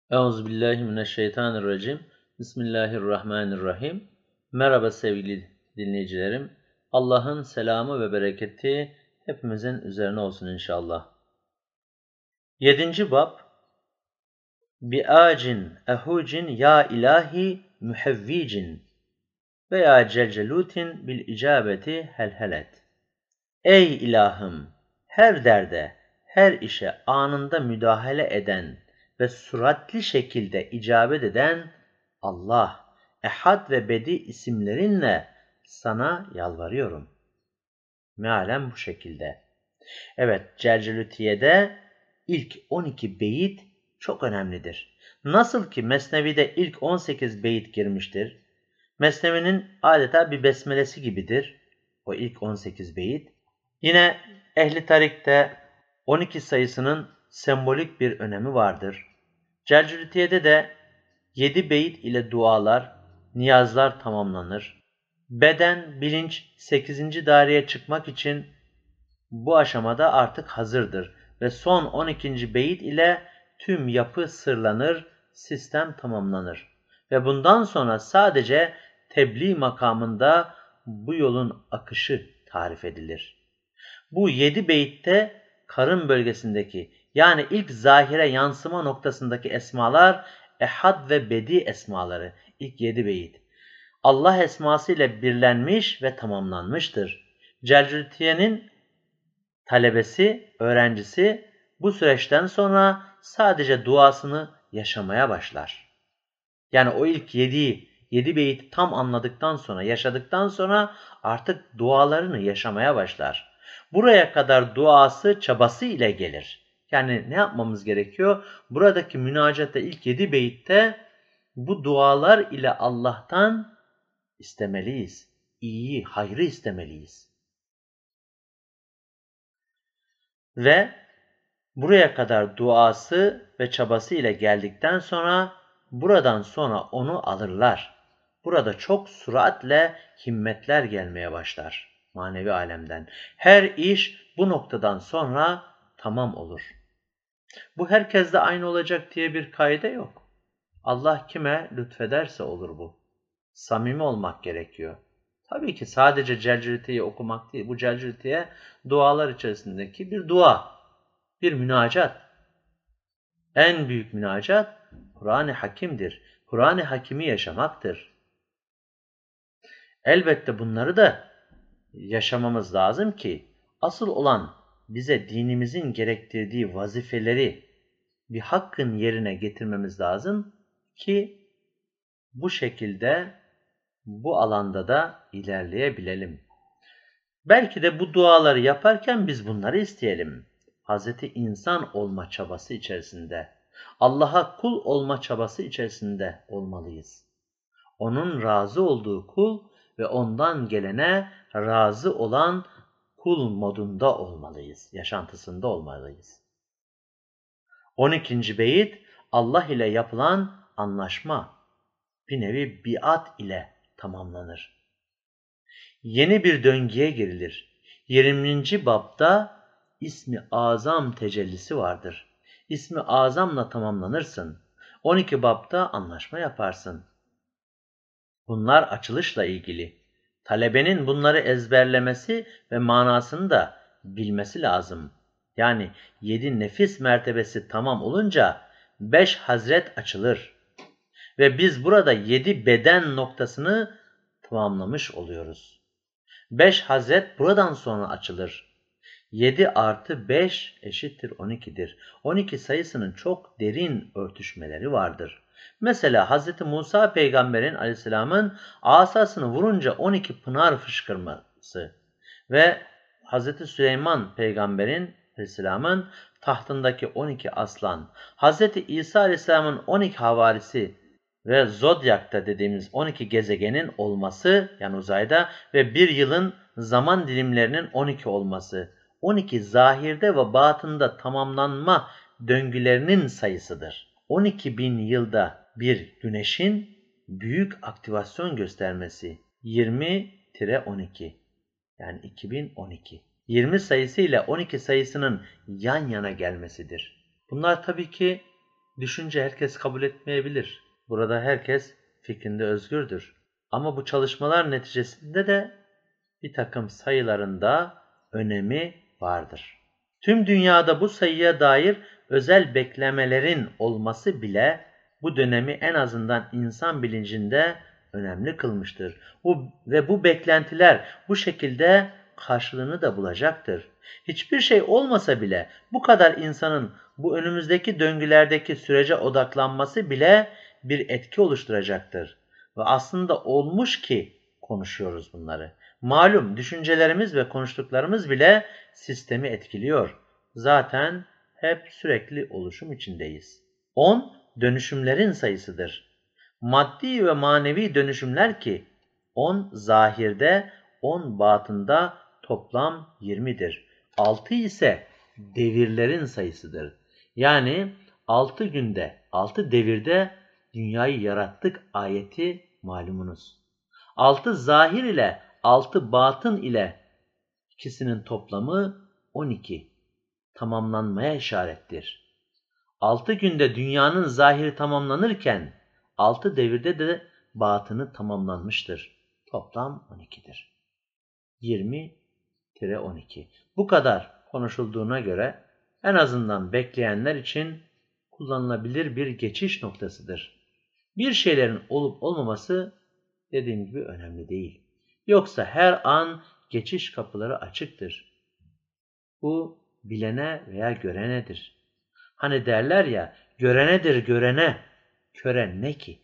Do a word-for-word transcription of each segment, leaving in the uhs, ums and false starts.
Euzubillahimineşşeytanirracim. Bismillahirrahmanirrahim. Merhaba sevgili dinleyicilerim. Allah'ın selamı ve bereketi hepimizin üzerine olsun inşallah. Yedinci bab. Bi'acin ehucin ya ilahi mühevvicin veya celcelutin bil icabeti helhelet. Ey ilahım! Her derde, her işe anında müdahale eden ve süratli şekilde icabet eden Allah, Ehad ve Bedi isimlerinle sana yalvarıyorum. Mealen bu şekilde. Evet, Celcelutiye'de ilk on iki beyit çok önemlidir. Nasıl ki Mesnevi'de ilk on sekiz beyit girmiştir, Mesnevi'nin adeta bir besmelesi gibidir o ilk on sekiz beyit. Yine Ehli Tarik'te on iki sayısının sembolik bir önemi vardır. Celcelutiye'de de yedi beyit ile dualar, niyazlar tamamlanır. Beden, bilinç sekizinci daireye çıkmak için bu aşamada artık hazırdır ve son on ikinci beyit ile tüm yapı sırlanır, sistem tamamlanır. Ve bundan sonra sadece tebliğ makamında bu yolun akışı tarif edilir. Bu yedi beyitte karın bölgesindeki yani ilk zahire yansıma noktasındaki esmalar Ehad ve Bedi esmaları ilk yedi beyit. Allah esması ile birlenmiş ve tamamlanmıştır. Celcültiye'nin talebesi, öğrencisi bu süreçten sonra sadece duasını yaşamaya başlar. Yani o ilk yedi, yedi beyti tam anladıktan sonra, yaşadıktan sonra artık dualarını yaşamaya başlar. Buraya kadar duası, çabası ile gelir. Yani ne yapmamız gerekiyor? Buradaki münacatta ilk yedi beyitte bu dualar ile Allah'tan istemeliyiz. İyiyi, hayrı istemeliyiz. Ve buraya kadar duası ve çabası ile geldikten sonra buradan sonra onu alırlar. Burada çok süratle himmetler gelmeye başlar manevi alemden. Her iş bu noktadan sonra tamam olur. Bu herkeste aynı olacak diye bir kaide yok. Allah kime lütfederse olur bu. Samimi olmak gerekiyor. Tabii ki sadece Celcülite'yi okumak değil. Bu Celcülite'ye dualar içerisindeki bir dua, bir münacat. En büyük münacat Kur'an-ı Hakim'dir. Kur'an-ı Hakim'i yaşamaktır. Elbette bunları da yaşamamız lazım ki asıl olan bize dinimizin gerektirdiği vazifeleri bir hakkın yerine getirmemiz lazım ki bu şekilde bu alanda da ilerleyebilelim. Belki de bu duaları yaparken biz bunları isteyelim. Hazreti insan olma çabası içerisinde, Allah'a kul olma çabası içerisinde olmalıyız. Onun razı olduğu kul ve ondan gelene razı olan kul modunda olmalıyız, yaşantısında olmalıyız. on ikinci beyit Allah ile yapılan anlaşma, bir nevi biat ile tamamlanır. Yeni bir döngüye girilir. yirminci babda İsmi Azam tecellisi vardır. İsmi Azam'la tamamlanırsın. on iki babda anlaşma yaparsın. Bunlar açılışla ilgili. Talebenin bunları ezberlemesi ve manasını da bilmesi lazım. Yani yedi nefis mertebesi tamam olunca beş hazret açılır. Ve biz burada yedi beden noktasını tamamlamış oluyoruz. beş hazret buradan sonra açılır. yedi artı beş eşittir on ikidir. on iki sayısının çok derin örtüşmeleri vardır. Mesela Hz. Musa peygamberin aleyhisselamın asasını vurunca on iki pınar fışkırması ve Hz. Süleyman peygamberin aleyhisselamın tahtındaki on iki aslan, Hz. İsa aleyhisselamın on iki havarisi ve Zodyak'ta dediğimiz on iki gezegenin olması, yani uzayda ve bir yılın zaman dilimlerinin on iki olması, on iki zahirde ve batında tamamlanma döngülerinin sayısıdır. on iki bin yılda bir güneşin büyük aktivasyon göstermesi yirmi on iki, yani iki bin on iki. yirmi sayısı ile on iki sayısının yan yana gelmesidir. Bunlar tabii ki düşünce herkes kabul etmeyebilir. Burada herkes fikrinde özgürdür. Ama bu çalışmalar neticesinde de bir takım sayılarında önemi vardır. Tüm dünyada bu sayıya dair özel beklemelerin olması bile bu dönemi en azından insan bilincinde önemli kılmıştır. Bu, ve bu beklentiler bu şekilde karşılığını da bulacaktır. Hiçbir şey olmasa bile bu kadar insanın bu önümüzdeki döngülerdeki sürece odaklanması bile bir etki oluşturacaktır. Ve aslında olmuş ki konuşuyoruz bunları. Malum düşüncelerimiz ve konuştuklarımız bile sistemi etkiliyor. Zaten hep sürekli oluşum içindeyiz. on dönüşümlerin sayısıdır. Maddi ve manevi dönüşümler ki on zahirde, on batında toplam yirmidir. altı ise devirlerin sayısıdır. Yani altı günde, altı devirde dünyayı yarattık ayeti malumunuz. altı zahir ile altı batın ile ikisinin toplamı on iki. Tamamlanmaya işarettir. altı günde dünyanın zahiri tamamlanırken altı devirde de batını tamamlanmıştır. Toplam on ikidir. yirmi on iki. Bu kadar konuşulduğuna göre en azından bekleyenler için kullanılabilir bir geçiş noktasıdır. Bir şeylerin olup olmaması dediğim gibi önemli değil. Yoksa her an geçiş kapıları açıktır. Bu bilene veya görenedir. Hani derler ya, görenedir görene, köre ne ki?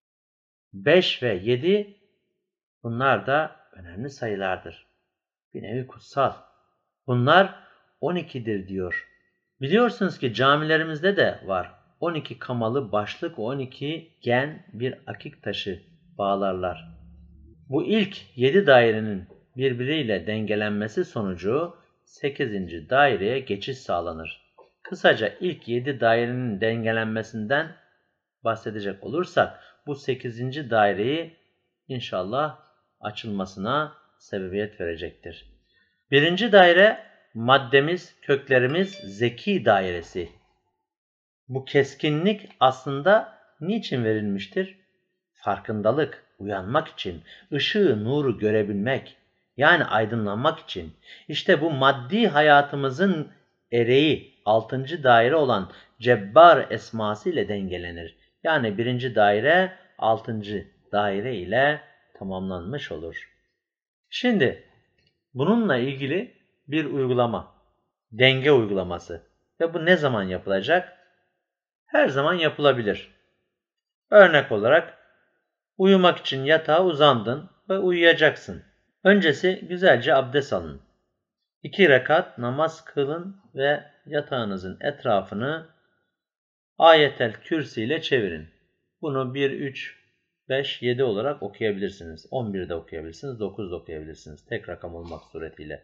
beş ve yedi bunlar da önemli sayılardır. Bir nevi kutsal. Bunlar on ikidir diyor. Biliyorsunuz ki camilerimizde de var. on iki kamalı başlık, on iki gen bir akik taşı bağlarlar. Bu ilk yedi dairenin birbiriyle dengelenmesi sonucu sekizinci daireye geçiş sağlanır. Kısaca ilk yedi dairenin dengelenmesinden bahsedecek olursak bu sekizinci daireyi inşallah açılmasına sebebiyet verecektir. Birinci daire maddemiz, köklerimiz zeki dairesi. Bu keskinlik aslında niçin verilmiştir? Farkındalık, uyanmak için, ışığı, nuru görebilmek, yani aydınlanmak için. İşte bu maddi hayatımızın ereği, altıncı daire olan Cebbar esması ile dengelenir. Yani birinci daire, altıncı daire ile tamamlanmış olur. Şimdi bununla ilgili bir uygulama, denge uygulaması. Ve bu ne zaman yapılacak? Her zaman yapılabilir. Örnek olarak uyumak için yatağa uzandın ve uyuyacaksın. Öncesi güzelce abdest alın. İki rekat namaz kılın ve yatağınızın etrafını Ayetel Kürsi ile çevirin. Bunu bir, üç, beş, yedi olarak okuyabilirsiniz. on birde okuyabilirsiniz, dokuzda okuyabilirsiniz. Tek rakam olmak suretiyle.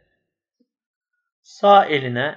Sağ eline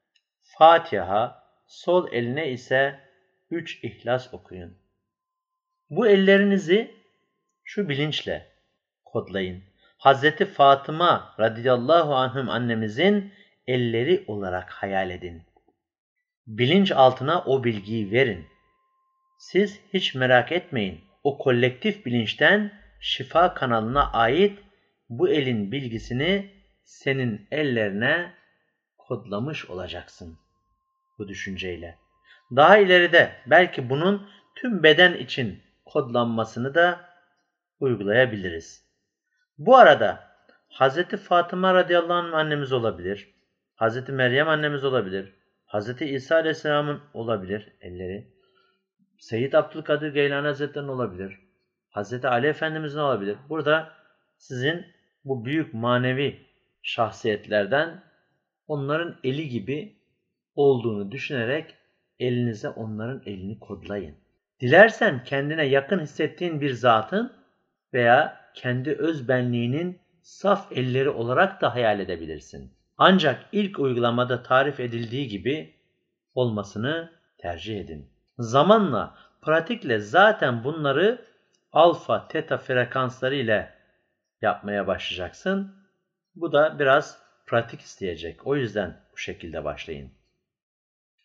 Fatiha, sol eline ise üç İhlas okuyun. Bu ellerinizi şu bilinçle kodlayın. Hazreti Fatıma radıyallahu anhüm annemizin elleri olarak hayal edin. Bilinç altına o bilgiyi verin. Siz hiç merak etmeyin. O kolektif bilinçten şifa kanalına ait bu elin bilgisini senin ellerine kodlamış olacaksın bu düşünceyle. Daha ileride belki bunun tüm beden için kodlanmasını da uygulayabiliriz. Bu arada Hazreti Fatıma radıyallahu anh annemiz olabilir, Hazreti Meryem annemiz olabilir, Hazreti İsa aleyhisselamın olabilir elleri, Seyyid Abdülkadir Geylani Hazretleri'nin olabilir, Hazreti Ali Efendimiz'in olabilir. Burada sizin bu büyük manevi şahsiyetlerden onların eli gibi olduğunu düşünerek elinize onların elini kodlayın. Dilersen kendine yakın hissettiğin bir zatın veya kendi öz benliğinin saf elleri olarak da hayal edebilirsin. Ancak ilk uygulamada tarif edildiği gibi olmasını tercih edin. Zamanla, pratikle zaten bunları alfa, teta frekansları ile yapmaya başlayacaksın. Bu da biraz pratik isteyecek. O yüzden bu şekilde başlayın.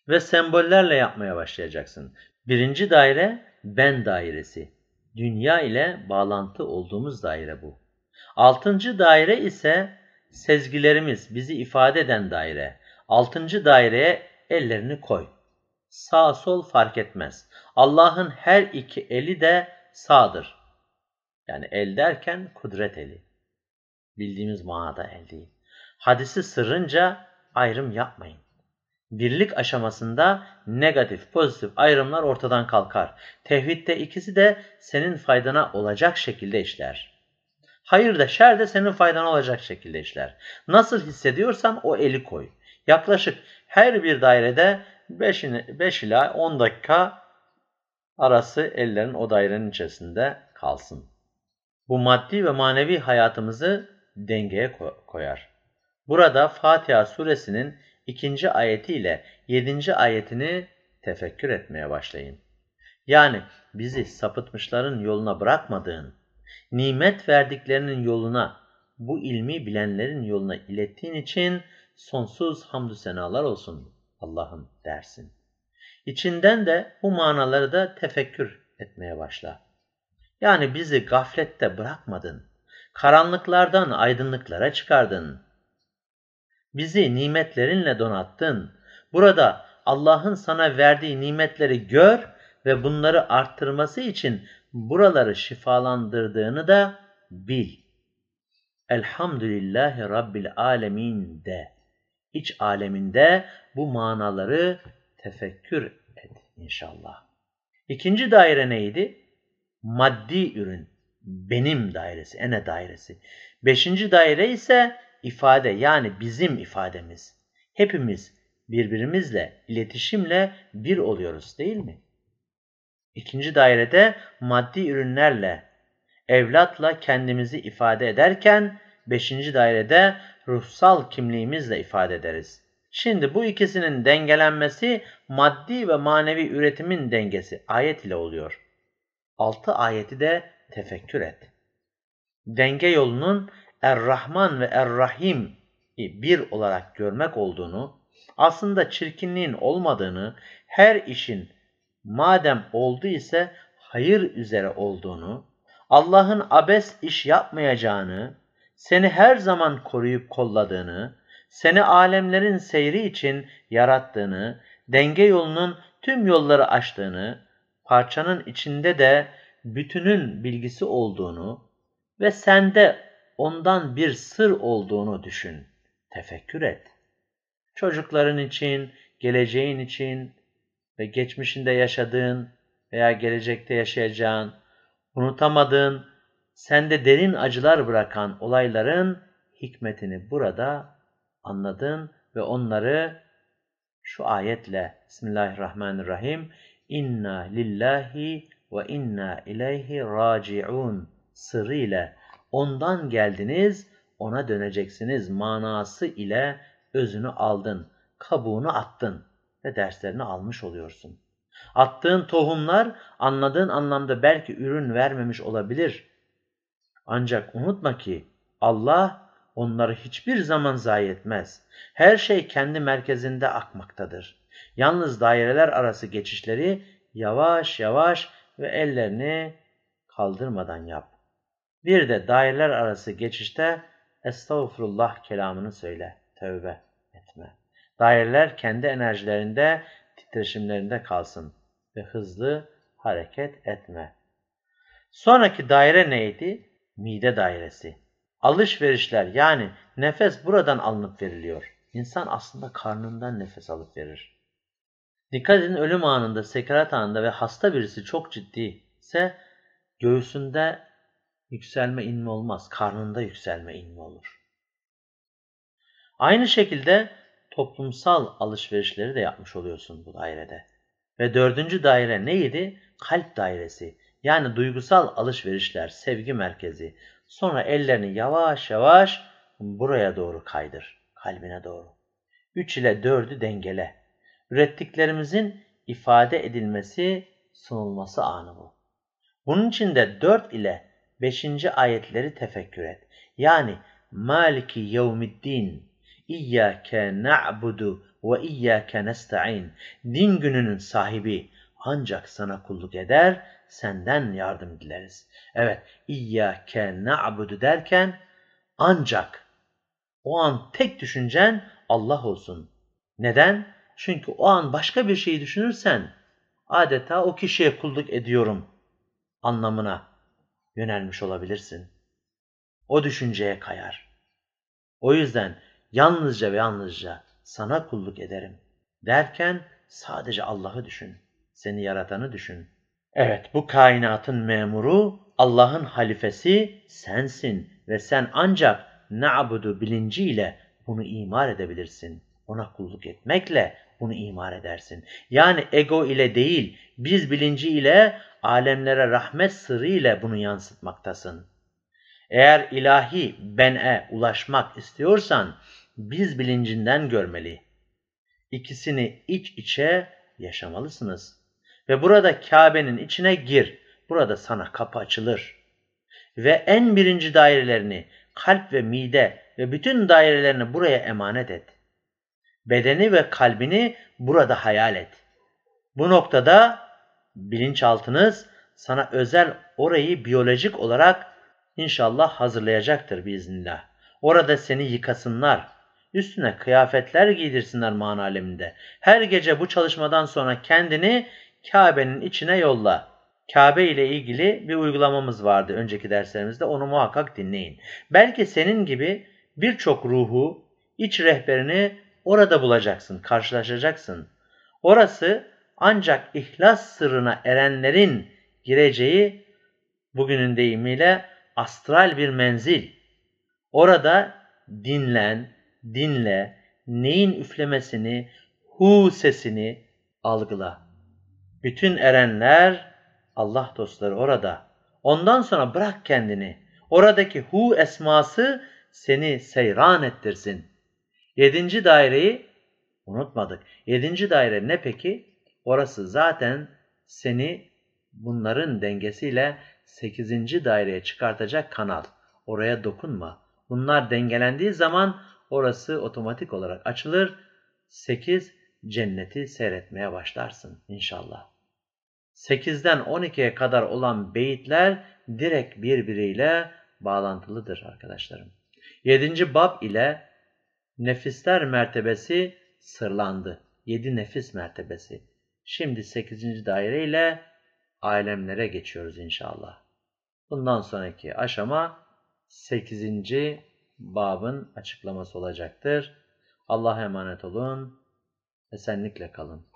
ve sembollerle yapmaya başlayacaksın. Birinci daire ben dairesi. Dünya ile bağlantı olduğumuz daire bu. Altıncı daire ise sezgilerimiz, bizi ifade eden daire. Altıncı daireye ellerini koy. Sağ sol fark etmez. Allah'ın her iki eli de sağdır. Yani el derken kudret eli. Bildiğimiz manada el değil. Hadisi sırrınca ayrım yapmayın. Birlik aşamasında negatif, pozitif ayrımlar ortadan kalkar. Tevhidde ikisi de senin faydana olacak şekilde işler. Hayır da şer de senin faydana olacak şekilde işler. Nasıl hissediyorsan o eli koy. Yaklaşık her bir dairede beş ila on dakika arası ellerin o dairenin içerisinde kalsın. Bu maddi ve manevi hayatımızı dengeye koyar. Burada Fatiha suresinin ikinci ayetiyle yedinci ayetini tefekkür etmeye başlayın. Yani bizi sapıtmışların yoluna bırakmadığın, nimet verdiklerinin yoluna, bu ilmi bilenlerin yoluna ilettiğin için sonsuz hamdü senalar olsun Allah'ım dersin. İçinden de bu manaları da tefekkür etmeye başla. Yani bizi gaflette bırakmadın, karanlıklardan aydınlıklara çıkardın. Bizi nimetlerinle donattın. Burada Allah'ın sana verdiği nimetleri gör ve bunları arttırması için buraları şifalandırdığını da bil. Elhamdülillahi Rabbil alemin de. İç aleminde bu manaları tefekkür et inşallah. İkinci daire neydi? Maddi ürün. Benim dairesi, ene dairesi. Beşinci daire ise ifade, yani bizim ifademiz. Hepimiz birbirimizle, iletişimle bir oluyoruz değil mi? İkinci dairede maddi ürünlerle, evlatla kendimizi ifade ederken, beşinci dairede ruhsal kimliğimizle ifade ederiz. Şimdi bu ikisinin dengelenmesi maddi ve manevi üretimin dengesi ayet ile oluyor. Altı ayeti de tefekkür et. Denge yolunun Er-Rahman ve Er-Rahim bir olarak görmek olduğunu, aslında çirkinliğin olmadığını, her işin madem oldu ise hayır üzere olduğunu, Allah'ın abes iş yapmayacağını, seni her zaman koruyup kolladığını, seni alemlerin seyri için yarattığını, denge yolunun tüm yolları açtığını, parçanın içinde de bütünün bilgisi olduğunu ve sende ondan bir sır olduğunu düşün, tefekkür et. Çocukların için, geleceğin için ve geçmişinde yaşadığın veya gelecekte yaşayacağın, unutamadığın, sende derin acılar bırakan olayların hikmetini burada anladın ve onları şu ayetle Bismillahirrahmanirrahim İnna lillahi ve inna ileyhi raciun sırrı ile ondan geldiniz, ona döneceksiniz manası ile özünü aldın, kabuğunu attın ve derslerini almış oluyorsun. Attığın tohumlar anladığın anlamda belki ürün vermemiş olabilir. Ancak unutma ki Allah onları hiçbir zaman zayi etmez. Her şey kendi merkezinde akmaktadır. Yalnız daireler arası geçişleri yavaş yavaş ve ellerini kaldırmadan yap. Bir de daireler arası geçişte estağfurullah kelamını söyle, tövbe etme. Daireler kendi enerjilerinde, titreşimlerinde kalsın ve hızlı hareket etme. Sonraki daire neydi? Mide dairesi. Alışverişler, yani nefes buradan alınıp veriliyor. İnsan aslında karnından nefes alıp verir. Dikkat edin, ölüm anında, sekarat anında ve hasta birisi çok ciddi ise göğsünde yükselme inme olmaz, karnında yükselme inme olur. Aynı şekilde toplumsal alışverişleri de yapmış oluyorsun bu dairede. Ve dördüncü daire neydi? Kalp dairesi. Yani duygusal alışverişler, sevgi merkezi. Sonra ellerini yavaş yavaş buraya doğru kaydır, kalbine doğru. Üç ile dördü dengele. Ürettiklerimizin ifade edilmesi, sunulması anı bu. Bunun için de dört ile beşinci ayetleri tefekkür et. Yani Maliki Yevmiddin, İyyâke na'budu ve iyyâke nesta'in. Din gününün sahibi ancak sana kulluk eder, senden yardım dileriz. Evet, İyyâke na'budu derken ancak o an tek düşüncen Allah olsun. Neden? Çünkü o an başka bir şeyi düşünürsen adeta o kişiye kulluk ediyorum anlamına yönelmiş olabilirsin. O düşünceye kayar. O yüzden yalnızca ve yalnızca sana kulluk ederim derken sadece Allah'ı düşün. Seni yaratanı düşün. Evet, bu kainatın memuru, Allah'ın halifesi sensin ve sen ancak na'budu bilinciyle bunu imar edebilirsin. Ona kulluk etmekle bunu imar edersin. Yani ego ile değil, biz bilinci ile alemlere rahmet sırrı ile bunu yansıtmaktasın. Eğer ilahi ben'e ulaşmak istiyorsan biz bilincinden görmeli. İkisini iç içe yaşamalısınız. Ve burada Kabe'nin içine gir. Burada sana kapı açılır. Ve en birinci dairelerini, kalp ve mide ve bütün dairelerini buraya emanet et. Bedeni ve kalbini burada hayal et. Bu noktada bilinçaltınız sana özel orayı biyolojik olarak İnşallah hazırlayacaktır biiznillah. Orada seni yıkasınlar. Üstüne kıyafetler giydirsinler mana aleminde. Her gece bu çalışmadan sonra kendini Kabe'nin içine yolla. Kabe ile ilgili bir uygulamamız vardı önceki derslerimizde. Onu muhakkak dinleyin. Belki senin gibi birçok ruhu, iç rehberini orada bulacaksın, karşılaşacaksın. Orası ancak ihlas sırrına erenlerin gireceği, bugünün deyimiyle, astral bir menzil. Orada dinlen, dinle, neyin üflemesini, hu sesini algıla. Bütün erenler, Allah dostları orada. Ondan sonra bırak kendini. Oradaki hu esması seni seyran ettirsin. Yedinci daireyi unutmadık. Yedinci daire ne peki? Orası zaten seni bunların dengesiyle sekizinci daireye çıkartacak kanal. Oraya dokunma. Bunlar dengelendiği zaman orası otomatik olarak açılır. sekiz cenneti seyretmeye başlarsın inşallah. sekizden on ikiye kadar olan beyitler direkt birbiriyle bağlantılıdır arkadaşlarım. yedinci bab ile nefisler mertebesi sırlandı. yedi nefis mertebesi. Şimdi sekizinci daire ile alemlere geçiyoruz inşallah. Bundan sonraki aşama sekizinci babın açıklaması olacaktır. Allah'a emanet olun. Esenlikle kalın.